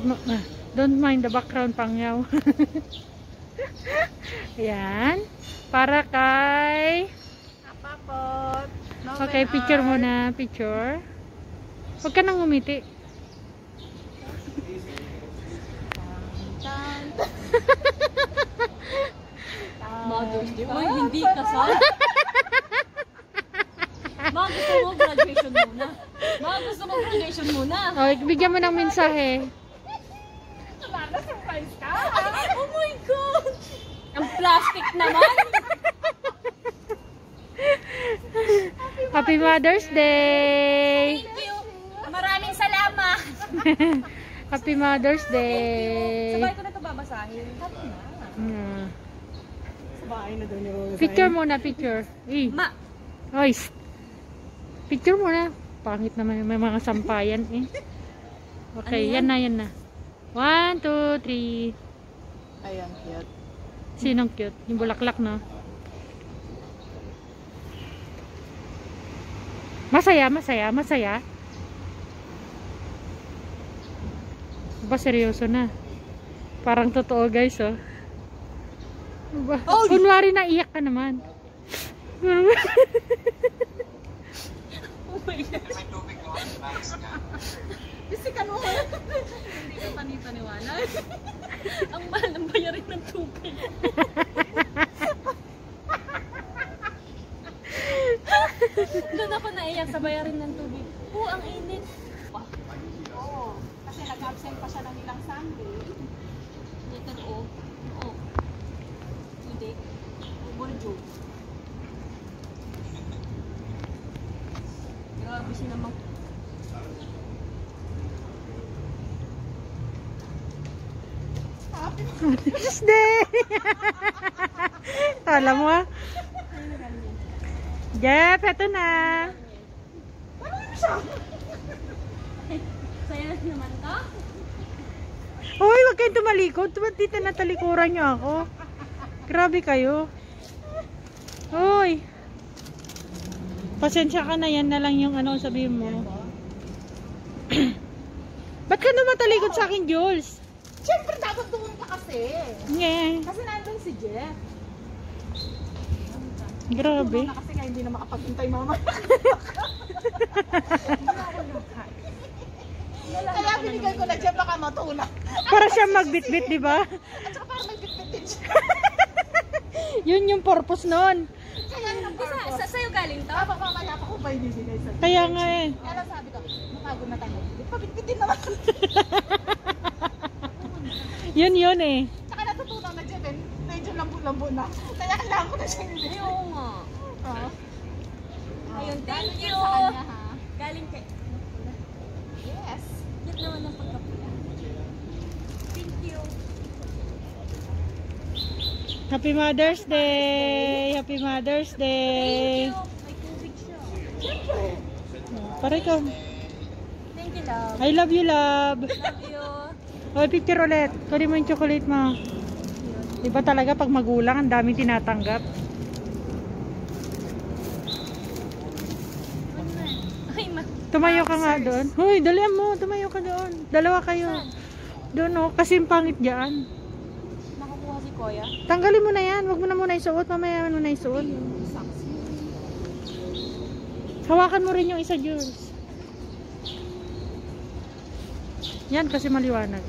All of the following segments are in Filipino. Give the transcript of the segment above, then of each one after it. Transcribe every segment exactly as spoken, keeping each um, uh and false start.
uh, don't mind the background, Pangyaw. Ayan. Para kay... Apapot. Okay, picture muna. Picture. Huwag ka nang umiti. Mother's Day. Uy, hindi kasal. Mga gusto mo graduation muna. Mga gusto mo graduation muna. Okay, bigyan mo ng mensahe. Wala na, surprise ka. Oh my God. Ang plastic naman. Happy Mother's Day! Thank you. Maraming salamat. Happy Mother's Day! Sabay ko na ito babasahin. Happy na. Hmm. Sabay na doon yung Picture muna, picture. Eh. Ma. Oy. Picture muna. Pangit naman may mga sampayan eh. Okay, Ano yan? yan na, yan na. One, two, three. Ayan, cute. Sinong cute? Yung bulaklak, no? Masaya, masaya, masaya. Ba, seryoso na. Parang totoo, guys, oh. Ba, Oh! kunwari na iyak ka naman. Oh my God. Bisikan mo. Hindi ka panipaniwala. Ang mahal ng bayarin ng tubig. Doon ako naiyak sa bayarin ng tubig. Oo, ang init. Oo. Kasi nag-absent pa siya ng ilang Sunday. Dito, oo. Oo. Hindi. Borjo. Grabe siya naman. Mother's Day! Kala mo, ah. Jeff, eto na. Saya naman ka? Hoy, wag kayong tumalikod. Ba't dito na talikuran niyo ako? Grabe kayo. Hoy. Pasensya ka na, yan na lang yung ano sabihin mo. Ba't ka naman talikod sa akin, Jules? Siyempre, dapat doon ka kasi. Yeah. Kasi nandun si Jeff. Grabe. Na kasi nga hindi na makapaghintay mama. Kaya binigay ko na Jeff baka matulak. Para siya magbitbit, di ba? At saka para may bitbit din siya. Yun yung purpose nun. Kaya yung purpose. Sa sa'yo galing to? Baka mamaya pa ko ba ibibigay sa'yo? Kaya nga eh. Kaya lang sabi ko, napagod na tayo. Pabitbit din naman. Yun yun eh. Tsaka natutunan na Jeff eh. Medyo lambo-lambo na. Kaya kailangan ko na siya hindi. Oo nga. Oo. Ayun, thank you. Galing kay... Yes. Yan naman ang pagkapula. Thank you. Happy Mother's Day! Happy Mother's Day! Thank you. May tubig siya. Siyempre. Pare ka. Thank you, love. I love you, love. Love you. O, picture ulit. Kunin mo yung chocolate mo. Iba talaga pag magulang, ang daming tinatanggap. Ay, ma. Tumayo ka nga doon. Hoy, dalihan mo. Tumayo ka doon. Dalawa kayo. Doon o. Kasi yung pangit dyan. Nakakuha si Kuya. Tanggalin mo na yan. Huwag mo na muna isuot. Mamaya mo na isuot. Hawakan mo rin yung isa, Jules. Yan kasi maliwanag.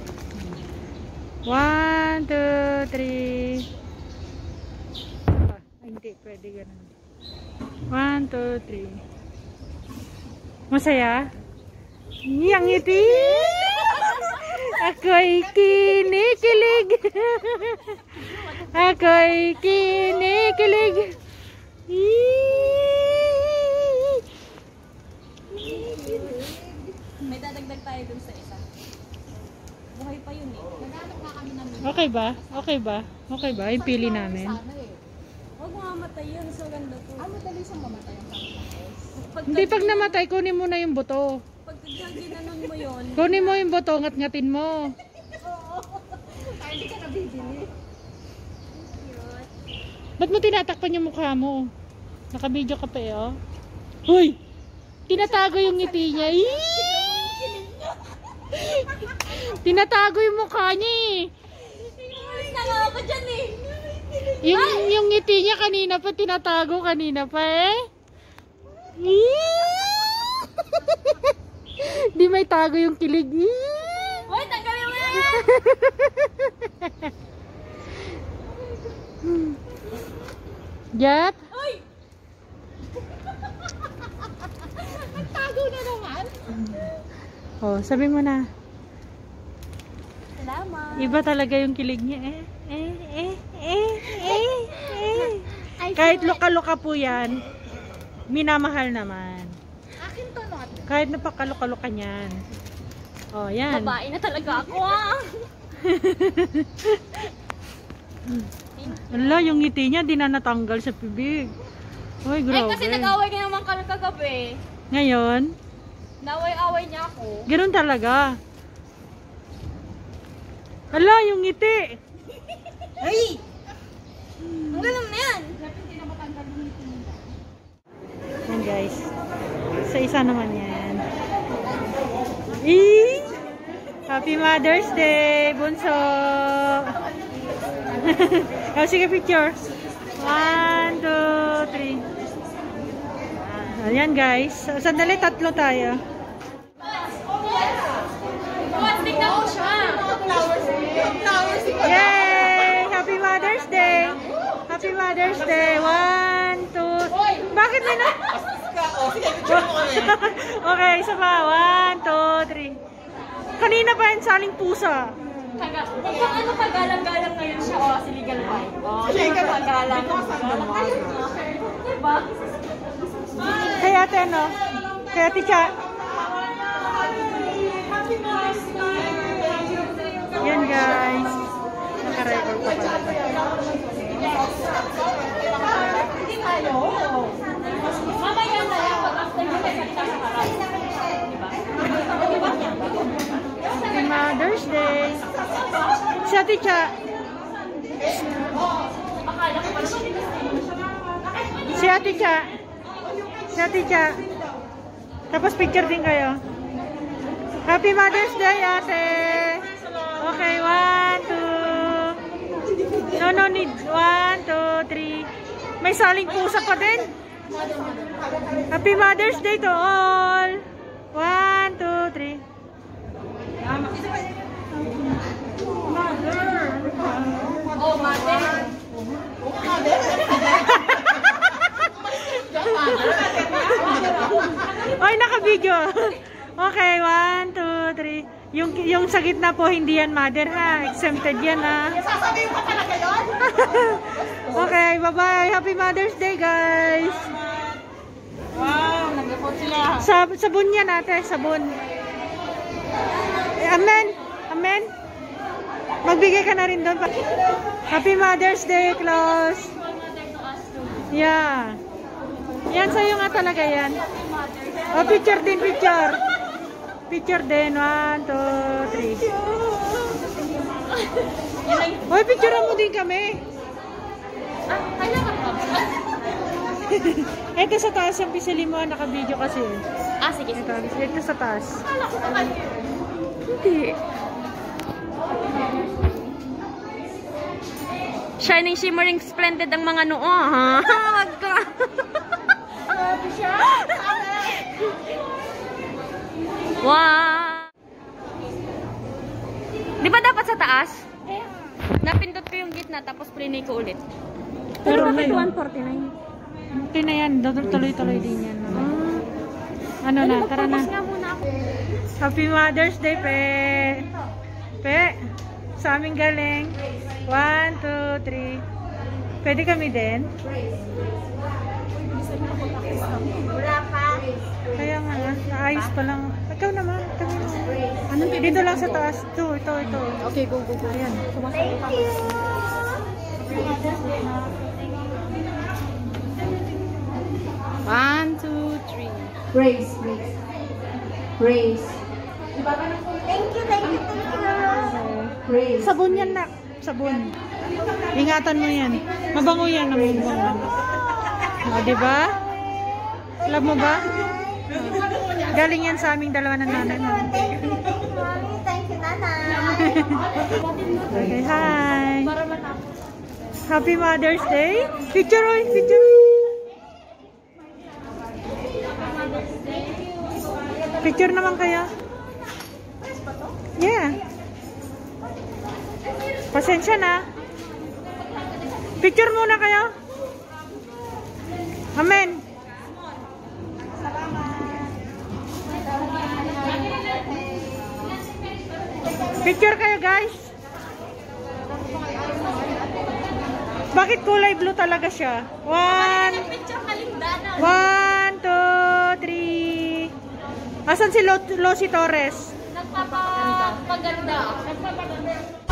One, two, three. Ah, hindi. Pwede ganun. One, two, three. Masaya? Yang ngiti. Ako'y kinikilig. Ako'y kinikilig. May dadagdag tayo dun sa isa. Buhay pa yun eh. Naghanap nga kami ng Okay ba? Okay ba? Okay ba? Yung pili namin. Huwag mamatay yun. So ganda to. Ah, madali siyang mamatay ang pangkakas. Hindi, pag namatay, kunin mo na yung buto. Pag ginanon mo yun. Kunin mo yung buto, ngat-ngatin mo. Oo. Ay, hindi ka nabibili. Ba't mo tinatakpan yung mukha mo? Naka-video ka pa eh, oh. Huy! Tinatago yung ngiti niya. Eee! Tinatago yung mukha niya eh. Umalis na nga ako dyan eh. Yung, yung ngiti niya kanina pa, tinatago kanina pa eh. Di may tago yung kilig. Uy, tanggalin mo na yan! Jet? Uy! Nagtago na naman. Oh, sabi mo na. Salamat. Iba talaga yung kilig niya eh. Eh, eh, eh, eh, eh. Kahit luka-luka po yan, minamahal naman. Akin to, not. Kahit napakaluka-luka niyan. Oh, yan. Babae na talaga ako ah. Wala, yung ngiti niya di na natanggal sa bibig. Uy, Eh grabe. kasi nag-away ka naman kami kagabi. Ngayon, Naway-away niya ako. ganoon talaga. Wala, yung ngiti. Ay! Ang ganun na yan. Yan guys. Sa isa naman yan. Eee! Happy Mother's Day, bunso! Oh, sige, picture. One, two, three. Ayan guys. Sandali, tatlo tayo. Wastig na po siya. Flowers. Yay! Happy Mother's Day! Happy Mother's Day! One, two... Bakit may na... Okay, isa pa. One, two, three. Kanina pa yung saling pusa. Taga, kung ano kagalang-galang ngayon siya, o, si Legal White. O, legal kagalang. Diba? Kaya ate ano? Kaya ate Cha. Yan guys. Naka-record pa pala. Mamaya na yan, pag after mo tayo salita sa karal. Diba? Happy Mother's Day. Si ate Cha. Akala ko pala siya. Si ate Cha. Si ate Cha. Tapos picture din kayo. Happy Mother's Day, ate. Okay, one, two. No, no need. One, two, three. May saling pusa pa din. Happy Mother's Day to all. One, two, three. Oh, mother. Ay, naka-video. Okay, one, two, three. Yung, yung sa gitna po, hindi yan mother ha. Exempted yan ha. Sasabihin ko talaga yun? Okay, bye-bye. Happy Mother's Day, guys. Wow, nag-report sila. Sab sabon yan ate, sabon. Eh, amen. Amen. Magbigay ka na rin doon. Happy Mother's Day, Klaus. Yeah. Yan, sa'yo nga talaga yan. Oh, picture din, picture. Picture din. One, two, three. Hoy, picture mo din kami. Ah, kailangan pa ba? Ito sa taas yung pisili mo, naka-video kasi. Ah, sige. Ito, ito sa taas. Akala ko naman. Hindi. Shining, shimmering, splendid ang mga noo, ha? Wag ka. Grabe siya. Wow. Di ba dapat sa taas? Napindot ko yung gitna, tapos plinay ko ulit. Pero bakit one forty-nine? Okay na yan. Tuloy-tuloy din yan. Ano na, tara na. nga muna ako. Happy Mother's Day, Pe. Pe, sa aming galing. One, two, three. Pwede kami din? Wala pa. Kaya nga, naayos pa lang. Ikaw naman. Kami naman. Dito lang sa taas. Ito, ito, ito. Okay, go, go, go. Ayan. Thank you. One, two, three. Grace, Grace. Grace. Thank you, thank you, thank you. Grace. Sabon yan, nak. Sabon. Ingatan mo yan. Mabango yan. Namumbango. O, diba? Alam mo ba? Galing yan sa aming dalawa ng nanay mo. Mami. Thank you, Nanay. Okay, hi. Happy Mother's Day. Picture, oy, picture. Picture naman kaya? Yeah. Pasensya na. Picture muna kayo. Amen. Picture kayo, guys. Bakit kulay blue talaga siya? One. One, two, three. Asan si Lo Losi Torres? Nagpapaganda. Nagpapaganda.